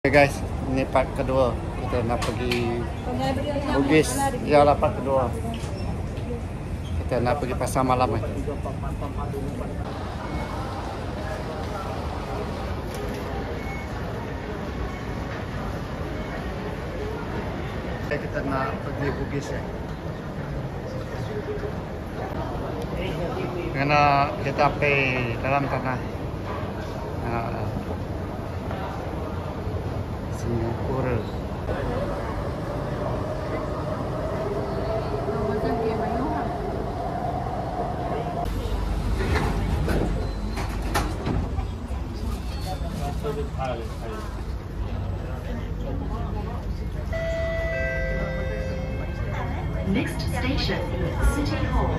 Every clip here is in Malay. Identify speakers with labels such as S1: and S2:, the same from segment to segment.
S1: Oke guys, ini part kedua. Kita nak pergi Bugis. Ialah part kedua. Kita nak pergi pasar malam ni. Kita nak pergi Bugis ya. Karena kita pergi dalam tanah. Singapura.
S2: Next station, City Hall.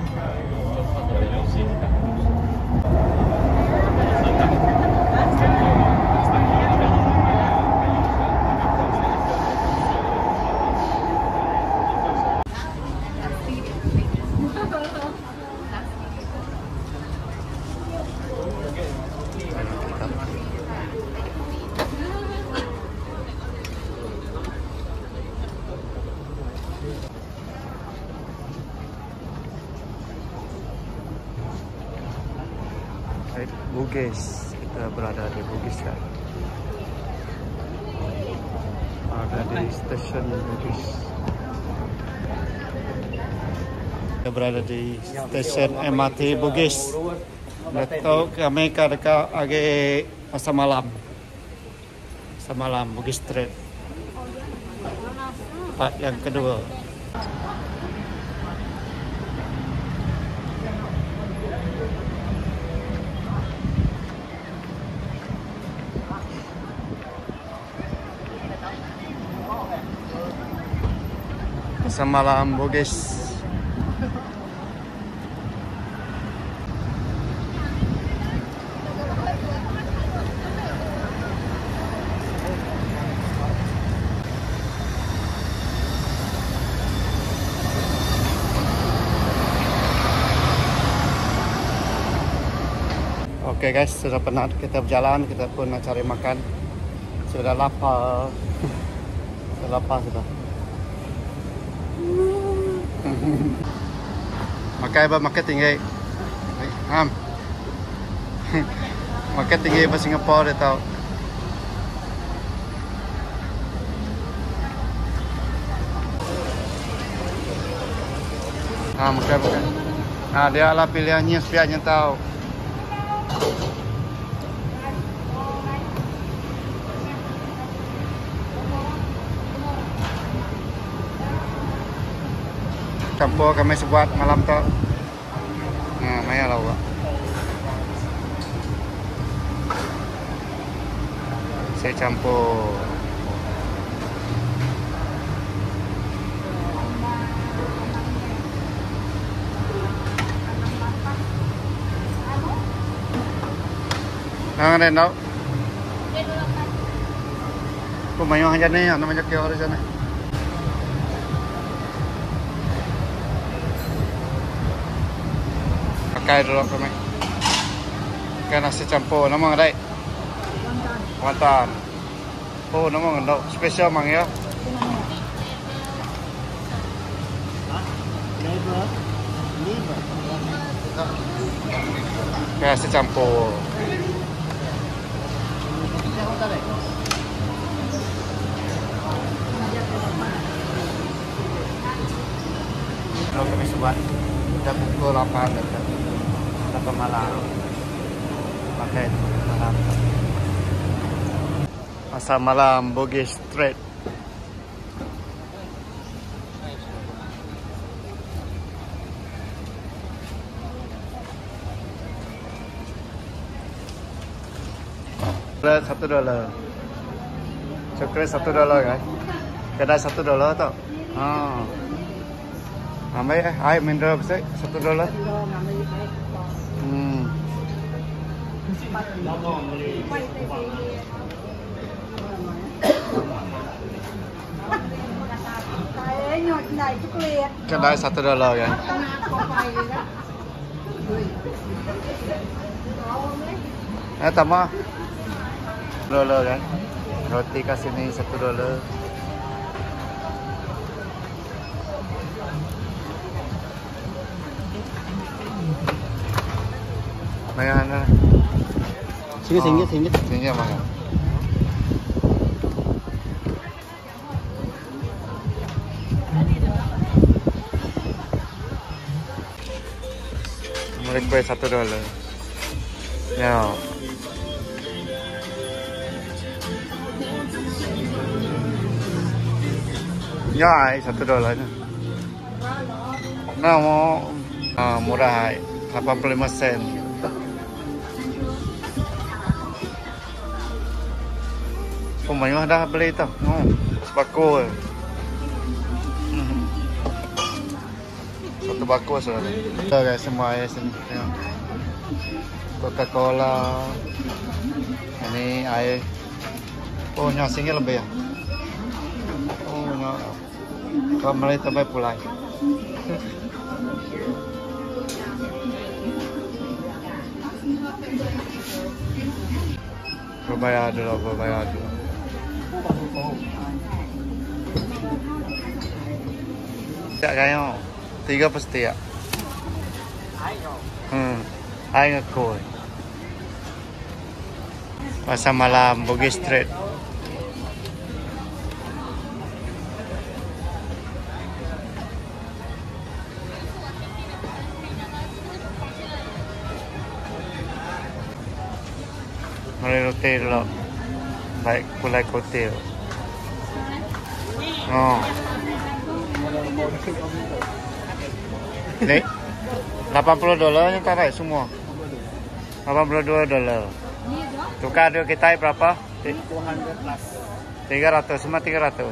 S1: Bugis, kita berada di Bugis kan. Ada di stesen Bugis. Kita berada di stesen MRT Bugis. Betul kami dekat agak pasar malam. Pasar malam Bugis Street. Part yang kedua. Pasar malam Bugis. Oke guys, sudah penat kita berjalan, kita pun nak cari makan. Sudah lapar. Sudah lapar sudah. Makan tinggi. Makan tinggi bahasa Singapura dia tahu. Makan. Dia lah pilihannya supaya tahu. Campur kami sebuat malam tu. Maya lah buat. Saya campur. Ada nak? Kumayo aja nih, namanya kaya orang sana. Pakai dulu kami. Pakai nasi campur, nama ada? Wonton. Oh, nama ada spesial mang ya. Pakai nasi campur. Kalau kami sebuat sudah pukul 8 dekat. Ke malam pakai malam pasar malam Bugis Street. $1 coklat $1 kan, kedai $1 tau. Ambil air mineral besar $1. Kedai $1 kan. Tambah $1 kan. Roti kat sini $1. Mana?
S3: Singgit.
S1: Sini mana? Mulai kue $1. Ya. Ya, $1 nya. Nah, mau murah, 85 sen. Pemain dah beli tu. Sebako. Satu bako saja. Tuh guys, semua air sini. Tengok. Coca-Cola. Ini air. Oh, nyasingnya lebih ya. Oh, kalau mulai tambah pulai. Berbayar dulu. Tak kaya, 3 pasti ya. Air ngekoi. Pasar malam Bugis Street. Mari roti dulu. Baik pulai kotil. Oh. Ini $80 nya tak baik semua. $82. Tukar dia kita berapa? 300, semua 300.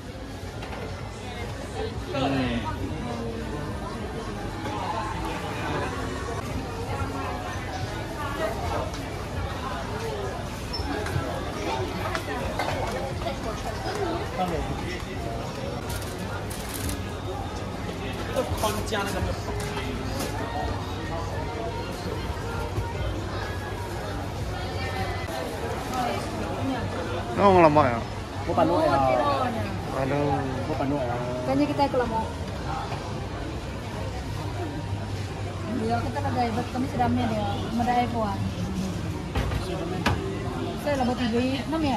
S1: Nong lama ya.
S3: Mau panu ya.
S1: Aduh.
S3: Mau panu ya.
S4: Kayaknya kita ke lama. Dia kita ada ibat kami sedamnya dia, ada ekuan. Saya lama tiga 6 ya.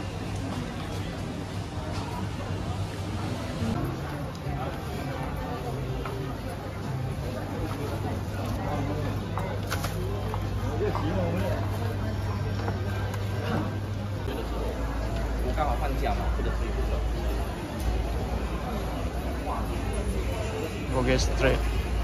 S4: Bugis Street.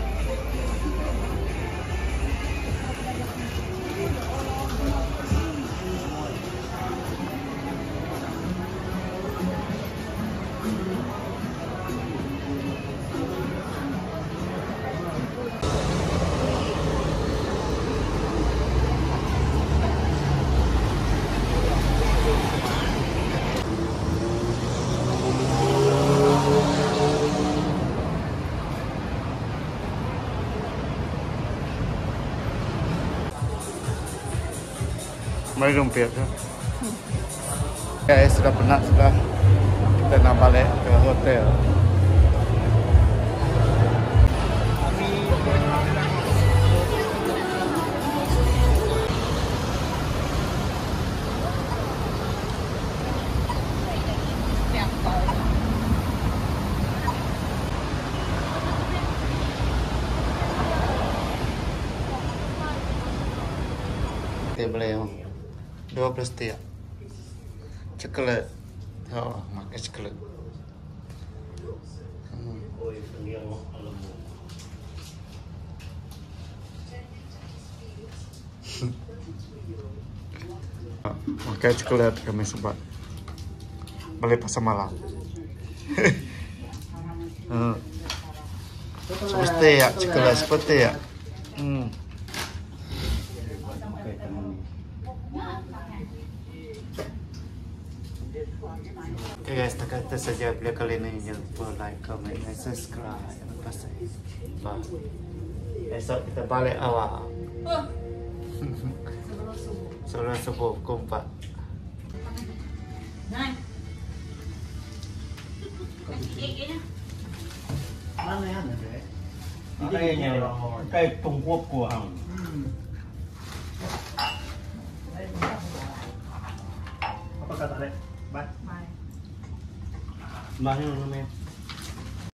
S4: Mari rumput tu. Guys, sudah penat sudah. Kita nak balik ke hotel. Kita beli 12 tiap coklat. Oh, makan coklat. Makan coklat kami sebab balik pasar malam. Seperti ya coklat seperti ya. Okay guys, takat itu saja video kali ini. Jangan lupa like, comment, dan subscribe. Jangan lupa bye. Esok kita balik awal. Sebelum subuh, pukul 4.
S5: Này. Cái kia nhá.
S3: Ăn này ăn được đấy.
S6: Đây nhiều rồi. Cây Trung Quốc của Hồng.
S3: Apa kata dek? Bye.
S5: Mày.
S6: Bao nhiêu năm em?